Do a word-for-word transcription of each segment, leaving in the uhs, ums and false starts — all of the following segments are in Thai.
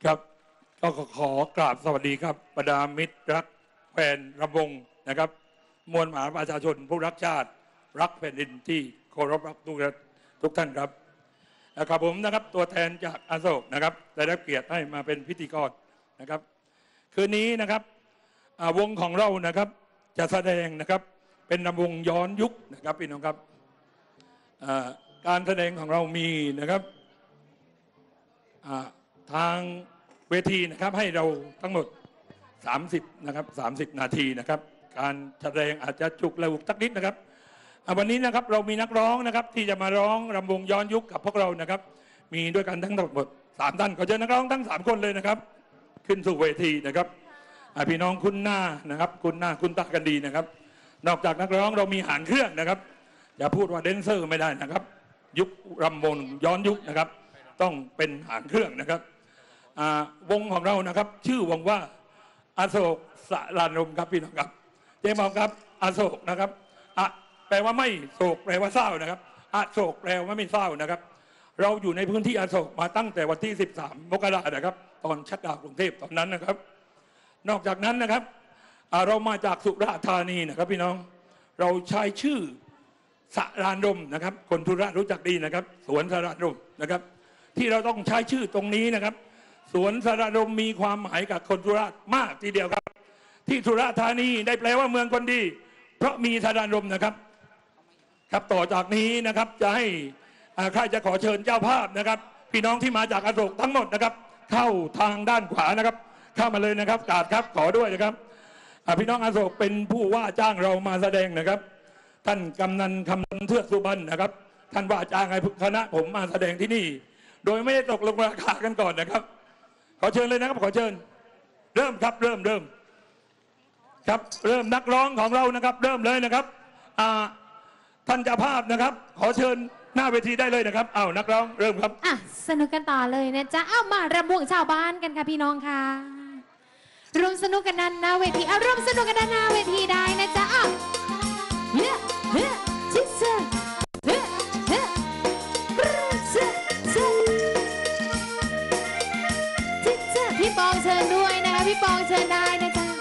ครับก็ขอกราบสวัสดีครับบรรดามิตรรักแฟนรำวงนะครับมวลมหาประชาชนผู้รักชาติรักแผ่นดินที่เคารพรักทุกทุกท่านครับนะครับผมนะครับตัวแทนจากอโศกนะครับได้รับเกียรติให้มาเป็นพิธีกรนะครับคืนนี้นะครับวงของเรานะครับจะแสดงนะครับเป็นรำวงย้อนยุคนะครับพี่น้องครับการแสดงของเรามีนะครับทางเวทีนะครับให้เราทั้งหมดสามสิบนะครับสามสิบนาทีนะครับการแสดงอาจจะจุกระหุกสักนิดนะครับวันนี้นะครับเรามีนักร้องนะครับที่จะมาร้องรำวงย้อนยุคกับพวกเรานะครับมีด้วยกันทั้งหมดสามท่านขอเชิญนักร้องทั้งสามคนเลยนะครับขึ้นสู่เวทีนะครับพี่น้องคุ้นหน้านะครับคุ้นหน้าคุ้นตากันดีนะครับนอกจากนักร้องเรามีหางเครื่องนะครับอย่าพูดว่าแดนเซอร์ไม่ได้นะครับยุครำวงย้อนยุคนะครับต้องเป็นหางเครื่องนะครับวงของเรานะครับชื่อวงว่าอโศกสรานรมครับพี่น้องครับเจ๊มองครับอโศกนะครับอะแปลว่าไม่โศกแปลว่าเศร้านะครับอโศกแปลว่าไม่เศร้านะครับเราอยู่ในพื้นที่อโศกมาตั้งแต่วันที่สิบสามมกราคมนะครับตอนชัดดาวกรุงเทพตอนนั้นนะครับนอกจากนั้นนะครับเรามาจากสุราษฎร์ธานีนะครับพี่น้องเราใช้ชื่อสรานรมนะครับคนสุราษฎร์รู้จักดีนะครับสวนสรานรมนะครับที่เราต้องใช้ชื่อตรงนี้นะครับสวนสรานรมมีความหมายกับคนสุราษฎร์มากทีเดียวครับที่สุราษฎร์ธานีได้แปลว่าเมืองคนดีเพราะมีสรานรมนะครับครับต่อจากนี้นะครับจะให้ใครจะขอเชิญเจ้าภาพนะครับพี่น้องที่มาจากอโศกทั้งหมดนะครับเข้าทางด้านขวานะครับเข้ามาเลยนะครับกาดครับขอด้วยนะครับพี่น้องอโศกเป็นผู้ว่าจ้างเรามาแสดงนะครับท่านกำนันคำนันเทือกสุบรรณนะครับท่านว่าจ้างให้คณะผมมาแสดงที่นี่โดยไม่ได้ตกลงราคากันก่อนนะครับขอเชิญเลยนะครับขอเชิญเริ่มครับเริ่มเริ่มครับเริ่มนักร้องของเรานะครับเริ่มเลยนะครับท่านเจ้าภาพนะครับขอเชิญหน้าเวทีได้เลยนะครับอ้าวนักร้องเริ่มครับอ่ะสนุกกันต่อเลยนะจ๊ะอ้าวมารำวงชาวบ้านกันค่ะพี่น้องค่ะรวมสนุกกันด้านหน้าเวทีอ้าวรวมสนุกกันด้านหน้าเวทีได้นะจ๊ะอ้าวเฮ้เฮ้ชิเซเฮ้เฮ้เซเซชิเซพี่ปองเชิญด้วยนะคะพี่ปองเชิญได้นะจ๊ะ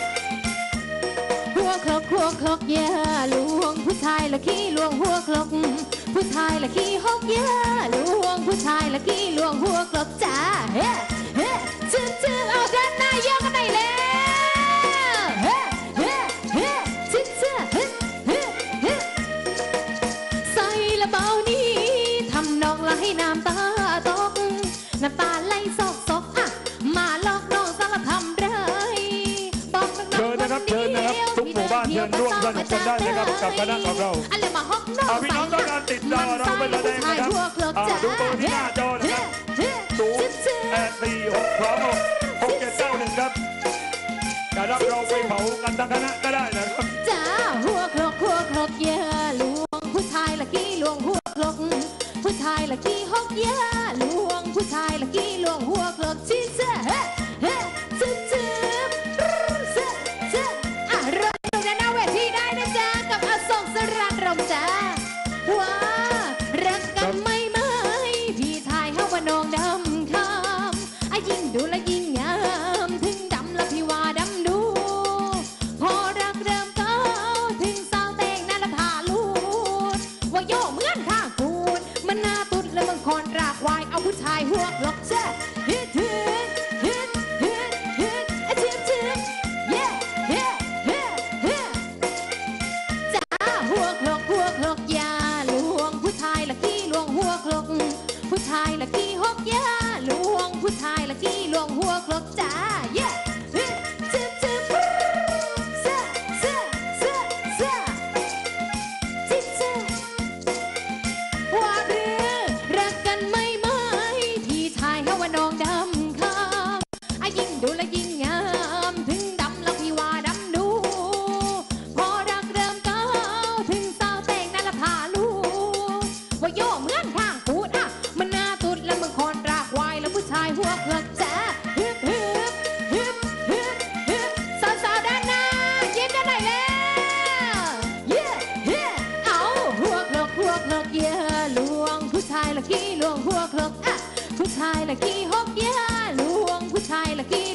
หัวคลกหัวคลกเย่ลวงผู้ชายละขี้ลวงหัวคลกผู้ชายละขี้หกเย่ลวงผู้ชายละขี้ลวงหัวคลกจ้าเฮ้เฮ้ชื่อชื่อเอาด้านหน้ายกกันไหนแล้วเฮ้เฮ้เฮ้ชื่อชื่อเฮ้เฮ้เฮ้ใส่ละเบานี้ทำนองละให้น้ำตาตกน้ำตาไหลซอกซอกอ่ะมาลอกน้องสารทำไรบอกน้องเชิญนะครับเชิญนะครับทุกหมู่บ้านเชิญร่วมสนุกกันได้นะครับกับคณะของเราพี่น้องต้องการติดต่อเราไปแสดงนะครับดูตัวที่หน้าจอนะครับศูนย์แปดสี่หกสองหกหกเจ็ดเก้าหนึ่งครับจะรับเราไปเผากันทั้งคณะก็ได้นะครับจ้าหัวคลกหัวคลกเย่ลวงผู้ชายละกี้ลวงหัวคลกผู้ชายละกี้หกเย่ลวงผู้ชายละกี้ลวงหัวคลกชีเซ่เฮ้เฮ้จิ๊บจิ๊บเซ่เซ่อ่ะรออยู่ในหน้าเวทีได้นะจ๊ะกับอโศกสรานรมจ้าว่ารักกันไม่ไหมพี่ชายเฮาว่าน้องดำคำอ่ะยิ่งดูและยิ่งงามถึงดำแล้วพี่ว่าดำดูพอรักเริ่มเก้าถึงสาวเตงนั่นละทาลูดว่าโยเหมือนข้างกูดมันหน้าตุดและมังคอนรากควายเอาผู้ชายหัวหลอกแช่ฮิตฮิตฮิตฮิตฮิตอ่ะชิบชิบเย่เย่เย่เย่จ้าหัวคลกหัวคลกยาผู้ชายละกี้ลวงหัวคลกผู้ชายละกี้หกเย่ลวงผู้ชายละกี้ลวงหัวคลกจ้าเย่จิ๊บจิ๊บเซ่เซ่เซ่เซ่จิ๊บเซ่ว่าเรือรักกันไม่ไหมพี่ชายเขาว่าน้องดำคำอ่ะยิ่งดูและยิ่งงามถึงดำแล้วพี่ว่าดำดูพอรักเริ่มเก้าถึงสาวเตงนั่นละพาลูว่าโยเหมือนข้างกูดอ่ะมันหน้าตุดแล้วมึงคอนรากวายแล้วผู้ชายหัวเคลือกจ้าฮึบฮึบฮึบฮึบฮึบสาวสาวด้านหน้าเย็นกันไหนแล้วเย่เย่เอาหัวเคลือกหัวเคลือกเย่ลวงผู้ชายละกี้ลวงหัวเคลือกอ่ะผู้ชายละกี้หกเย่ลวง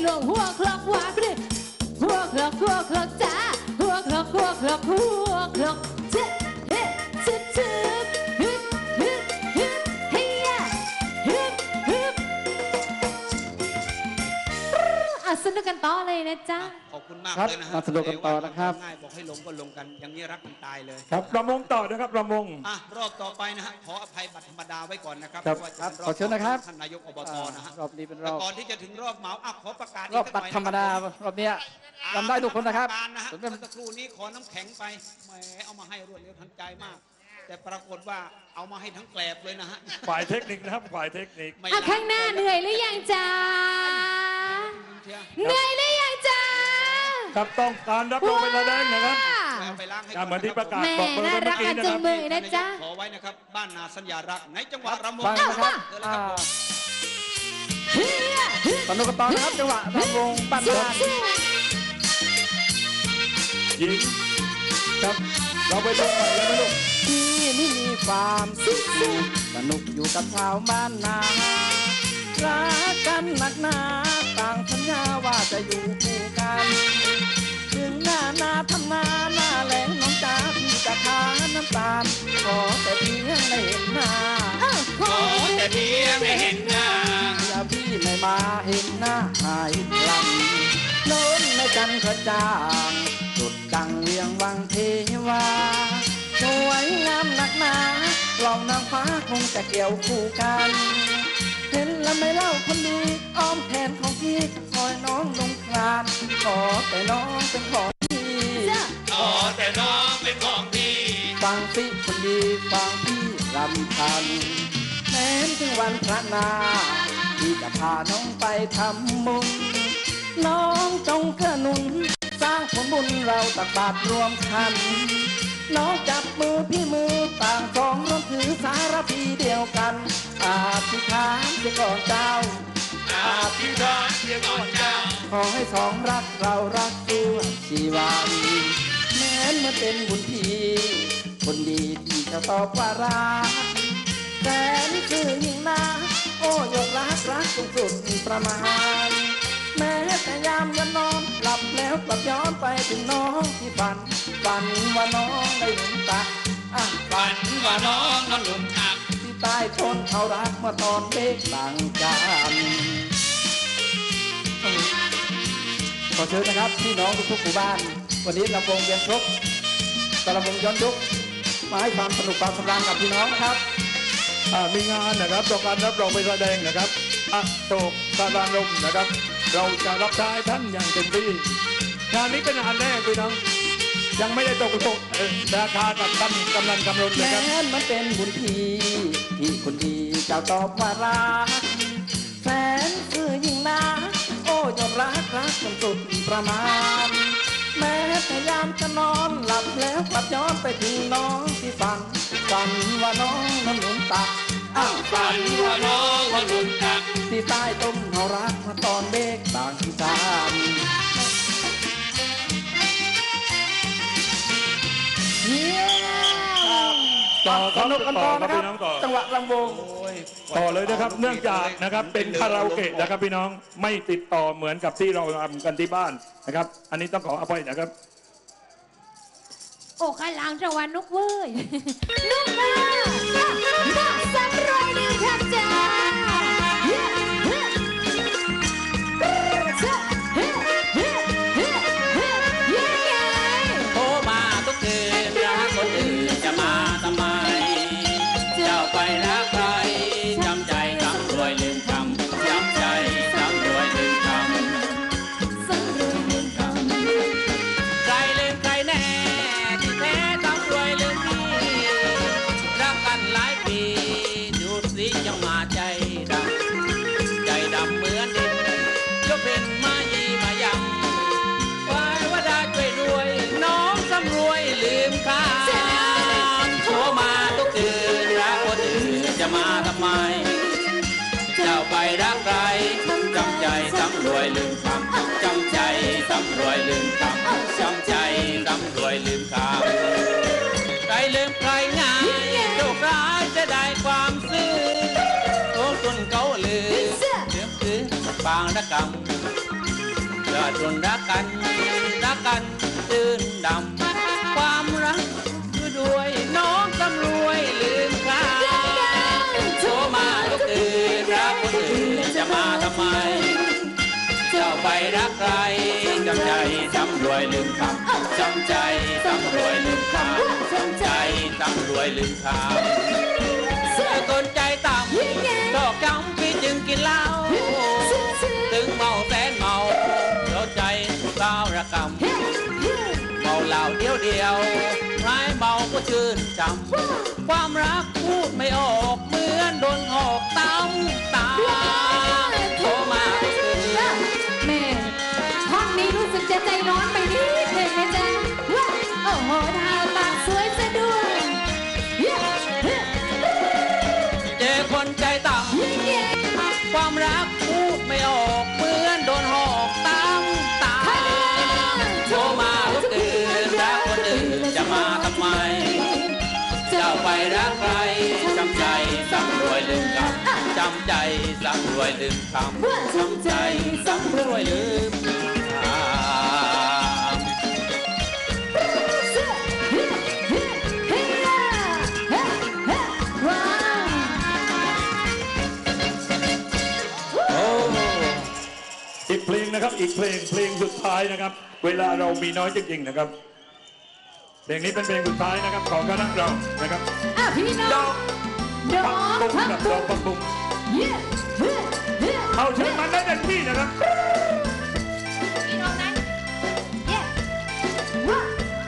ลวงหัวคลอกว่าพรึหัวคลอกหัวคลอกจ้าหัวคลอกหัวคลอกหัวคลอกเจ๊เฮ้ชึบชึบฮึบฮึบฮึบเฮียฮึบฮึบอ่ะสนุกกันต่อเลยนะจ๊ะขอบคุณมากครับเลยนะฮะมาสนุกกันต่อนะครับง่ายบอกให้ลงก็ลงกันอย่างนี้รักกันตายเลยครับประมงต่อนะครับประมงอ่ะรอบต่อไปนะฮะขออภัยบัตรธรรมดาไว้ก่อนนะครับครับเพาะว่าจะครับป็ขอเชิญนะครับท่านนายกอบตนะฮะรอบนี้เป็นรแต่อบก่อนที่จะถึงรอบเหมาอ่ะขอประกาศรอบบัตรธรรมดารอบเนี้ยจำได้ทุกคนนะครับการนะฮะส่วนเป็นเมื่อสักครู่นี้ขอน้ำแข็งไปแหมเอามาให้รวดเร็วทันใจมาก แต่ปรากฏว่าเอามาให้ทั้งแกลบเลยนะฮะฝ่ายเทคนิคนะครับฝ่ายเทคนิคไม่อ่ะข้างหน้าเหนื่อยหรือยังจ๊ะเชียวเหนื่อยหรือยังจ๊ะครับต้องการรับรองเป็นระดับนะครับเอาไปล้างให้ตามเหมือนที่ประกาศแม่บอกเบอร์น่าไปรัเมื่อก กี้กันนะจัคงรับเลยนะจ๊ะขอไว้นะครับบ้านนาสัญญารักษ์ในจังหวัดระมงฟังนะครับเชิญเลยอ่าครับผมสนุกกันต่อนะครับจังหวะรำวงปั้นบ้านหญิงครับเราไปดูหน่อยเลยไหมลูกที่นี่มีความสุขสนุกอยู่กับชาวบ้านนารักกันหนักหนาต่างสัญญาว่าจะอยู่คู่กันถึงหน้านาทำนาหน้าแหลงน้องจ๋าพี่จะทานน้ำตาลขอแต่เพียงได้เห็นหน้าขอแต่เพียงได้เห็นหน้าอย่าพี่ไม่มาเห็นหน้าหายลำโน้นไม่จันทร์กระจ่างจุดดังเวียงวังเทวาสวยงามหนักหนาเรานางฟ้าคงจะเกี่ยวคู่กัน เห็นแล้วไม่เล่าคนดีอ้อมแขนของพี่คอยน้องลงคลานขอแต่น้องเป็นของพี่ขอแต่น้องเป็นของพี่ฟังพี่คนดีฟังพี่รำพันแม้นถึงวันพระนาพี่จะพาน้องไปทำบุญน้องจงเกื้อหนุนสร้างผลบุญเราตักบาตรรวมกันน้องจับมือพี่มือต่างสองร่วมถือสารพีเดียวกันอาธิษฐานเสียก่อนเจ้าอาพิธานเพียงก่อนเจ้าขอให้สองรักเรารักตัวชีวันแม้นเมื่อเป็นบุญทีคนดีที่จะตอบว่ารักแต่นี่คือยิ่งนาโอ้ยกรักรักจงสุดประมาณแม้แต่ยามยันนอนหลับแล้วกลับย้อนไปถึงน้องที่ฝันฝันว่าน้องได้เห็นตาอ่ะฝันว่าน้องนั้นหลุมหักที่ใต้ต้นเขารักเมื่อตอนเด็กต่างกันขอเชิญนะครับพี่น้องทุกๆหมู่บ้านวันนี้ลำวงเวียนครบตะลำวงย้อนยุคมาให้ความสนุกความสำราญกับพี่น้องนะครับอ่ามีงานนะครับต้องการรับรองไปแสดงนะครับอโศกสารานมนะครับ เราจะรับใช้ท่านอย่างเต็มที่งานนี้เป็นงานแรกพี่น้องยังไม่ได้ตกลงเอ่อราคากับท่านกำนันกำลนเลยแม้ครับนมันเป็นบุญทีที่คนดีเจ้าตอบว่ารักแสนคือยิ่งนาโอ้ยอดรักรักจนสุดประมาณแม้พยายามจะนอนหลับแล้วกลับย้อนไปถึงน้องที่ฝันฝันว่าน้องนั้นหนุนตักอ้าวฝันว่าน้องนั้นหนุนตักที่ใต้ต้มเขารักมาตอนเด็กต่างที่สามเยี่ยมต่อสนุกกันต่อนะคพี่รับน้องต่อจังหวะลำวงโอ้ยต่อเลยนะครับ เนื่องจากนะครับเป็นคาราโอเกะนะครับพี่น้องไม่ติดต่อเหมือนกับที่เราทำกันที่บ้านนะครับ อันนี้ต้องขออภัยนะครับโอ้ข้างหลังจังหวะนุกเว้ย นุกมามาสำรอยดีครับจ้าเฮ้เฮ้เฮ้เฮ้เฮ้เฮ้เฮ้เย้โทรมาทุกคืนรักคนอื่นจะมาทำไม เจ้าไปรักใครจำใจทำรวยลืมคำจำใจทำรวยลืมคำสำรวยดีคำใครลืมใครแน่ที่แท้ทำรวยลืมพี่รักกันหลายปีดูสิยังมาใจดำใจดำเหมือนดินยกเป็นมายีมายังวายวดาช่วยรวยน้องสำรวยลืมคำโทรมาทุกคืนรักคนอื่นจะมาทำไม เจ้าไปรักใครจำใจสำรวยลืมคำจำใจสำรวยลืมคำจำใจสำรวยลืมคำใครลืมใครง่ายโชคร้ายจะได้ความซื่อโอ้ตุนเขาลืมเชื่อคือปางระกำอดจนรักกันรักกันตื่นดำความรักคือด้วยน้องตำรวยลืมคราโทรมาทุกคืนรักคนอื่นจะมาทำไมเจ้าไปรักใครจำใจจำรวยลืมคำจำใจจำรวยลืมคำจำใจจำรวยลืมคำเสื้อคนใจต่ำดอกจำพี่จึงกินเหล้าถึงเมาแสนเมาเราใจเศร้าระกำเมาเหล้าเดียวเดียวร้ายเมาก็ชื่นจำความรักพูดไม่ออกเหมือนโดนหอกตำตาโทรมาแม่ห้องนี้รู้สึกจะใจร้อนไปนิดหนึ่งนะจ๊ะว้าโอ้โหทาปากสวยซะด้วยเจอคนใจต่ำความรักพูดไม่ออกเหมือนโดนหอกตำตาโทรมาทุกคืนรักคนอื่นจะมาทำไมเจ้าไปรักใครจำใจสำรวยลืมคำจำใจสำรวยลืมคำจำใจสำรวยลืมคำอีกเพลงนะครับอีกเพลงเพลงสุดท้ายนะครับเวลาเรามีน้อยจริงๆนะครับเพลงนี้เป็นเพลงสุดท้ายนะครับของคณะเรานะครับอ่ะพี่น้องดอกปักบุ้งกับดอกปักบุ้งเอาเชิญมันได้เต็มที่นะครับพี่น้องนั้นเย้ว้า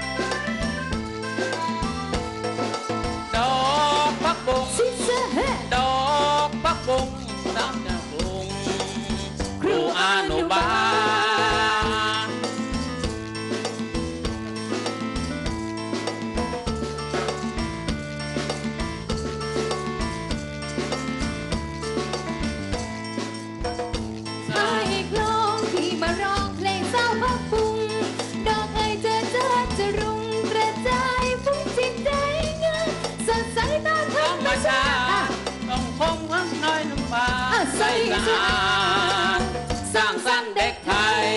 ดอกปักบุ้งดอกปักบุ้งน้ำจะบุ้งครูอนุบาลให้คลองที่มาร้องเพลงเศร้าพักฟุ้งดอกเอ่ยเจอเจอจะรุงกระจายฟุ้งจิตใจเงยสดใสตาธรรมชาติต้องคงข้างน้อยน้ำบาใสสะอาดสร้างสรรค์เด็กไทย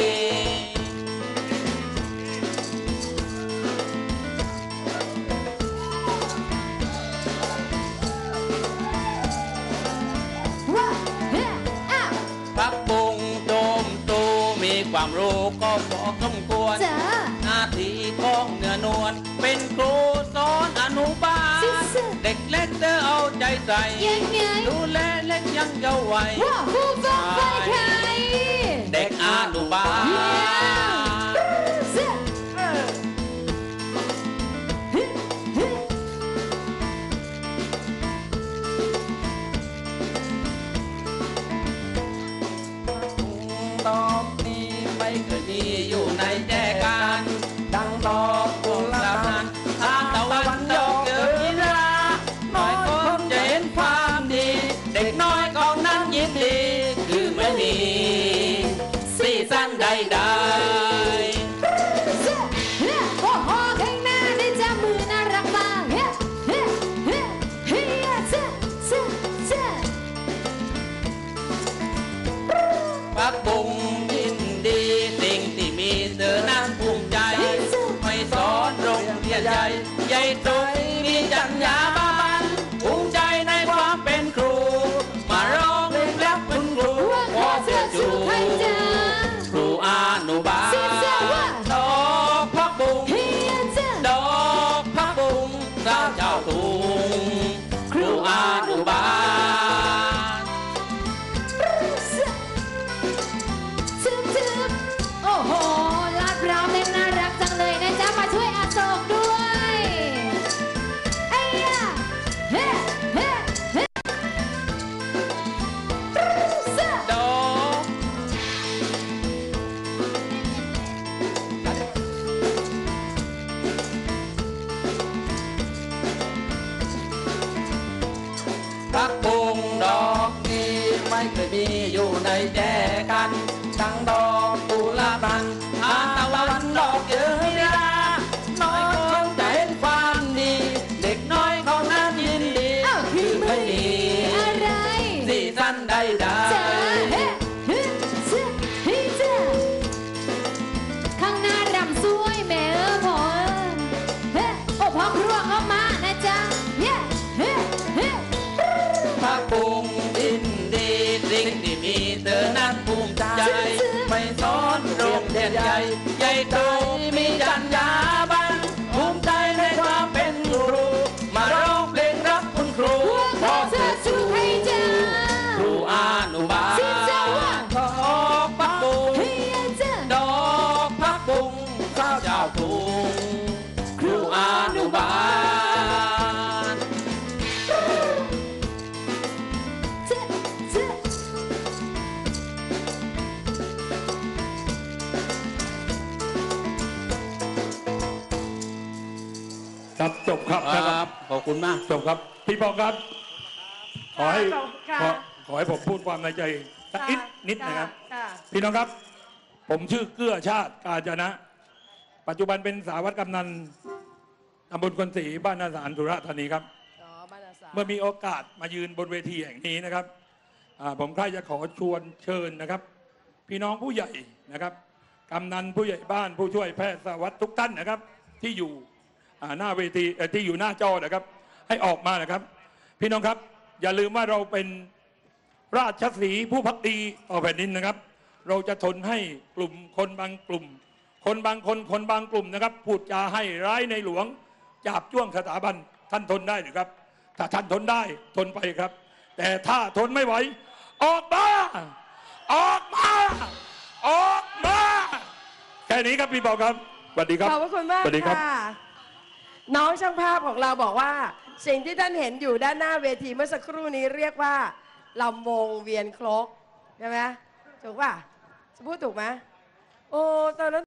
ปักบุงโดมตูมีความรู้ก็พอสมควรหน้าที่ของเนื้อนวลเป็นครูสอนอนุบาลเด็กเล็กเธอเอาใจใส่ดูแลเล็กยังเยาว์วัยเด็กอนุบาลดอกนี้ไม่เคยมีอยู่ในแจกันดังดอกกุหลาบนั้นทางตะวันดอกเกิดยินราน้อยคนจะเห็นความดีเด็กน้อยของนั้นยินดีคือไม่มีสีสันใดๆโอ้โหข้างหน้าได้จับมือน่ารักมากเฮ้เฮ้เฮ้เฮ้เจ้าเจ้าเจ้าปักบุงยินดีสิ่งที่มีเธอนั้นภูมิใจไม่สอนโรงเรียนใหญ่ใหญ่โตมีจัญญาบ้าบันภูมิใจในความเป็นครูมาร้องเพลงแล้วเป็นครูขอเสียจูครูอนุบาลดอกพักบุงดอกพักบุงเจ้าเจ้าตุงครูอนุบาลโอ้โหลาดพร้าวเต้นน่ารักจังเลยนะจ๊ะมาช่วยอโศกด้วยไอ้ยะเฮ้เฮ้เฮ้ดอกพักบุงดอกนี้ไม่เคยมีอยู่ในแจกันดังดอกกุหลาบนั้นทานตะวันดอกเยอะยาน้อยคนจะเห็นความดีเด็กน้อยของนั้นยินดีคือไม่มีสีสันใดๆภูมิใจไม่สอนโรงเรียนใหญ่ใหญ่โตมีจรรยาบรรณภูมิใจในความเป็นครูมาร้องเพลงรักคุณครูพวกเธอสู้ให้เจอครูอนุบาลที่จะว่าดอกพักบุ้งให้เจอดอกพักบุ้งเจ้าเจ้าทุงครูอนุบาลเจอเจอครับจบครับคนะครัรับบ ขอบคุณมากจบครับพี่ปองครับ ขอให้ค่ะขอขอให้ผมพูดความในใจสักนิดนิดนะครับค่ะพี่น้องครับ ผมชื่อเกื้อชาติกาญจนะ ปัจจุบันเป็นสารวัตรกำนันตำบลคนศรีบ้านนาสารสุราษฎร์ธานีครับอ๋อบ้านอาสาเมื่อมีโอกาสมายืนบนเวทีแห่งนี้นะครับอ่าผมใครจะขอชวนเชิญนะครับ พี่น้องผู้ใหญ่นะครับกำนันผู้ใหญ่บ้านผู้ช่วยแพทย์สารวัตรทุกท่านนะครับ ที่อยู่อ่าหน้าเวทีเอ่อที่อยู่หน้าจอนะครับ ให้ออกมานะครับ พี่น้องครับ อย่าลืมว่าเราเป็นราชสีห์ผู้พักดีต่อแผ่นดินนะครับ เราจะทนให้กลุ่มคนบางกลุ่ม คนบางคนคนบางกลุ่มนะครับพูดจาให้ร้ายในหลวงจาบจ้วงสถาบันท่านทนได้หรือครับ ถ้าท่านทนได้ทนไปครับ แต่ถ้าทนไม่ไหว ออกมา ออกมา ออกมา แค่นี้ครับพี่เบาครับสวัสดีครับขอบพระคุณมากสวัสดีครับค่ะ น้องช่างภาพของเราบอกว่า สิ่งที่ท่านเห็นอยู่ด้านหน้าเวทีเมื่อสักครู่นี้เรียกว่าลำวงเวียนครกใช่ไหมถูกป่ะจะพูดถูกไหมโอ้ตอนนั้น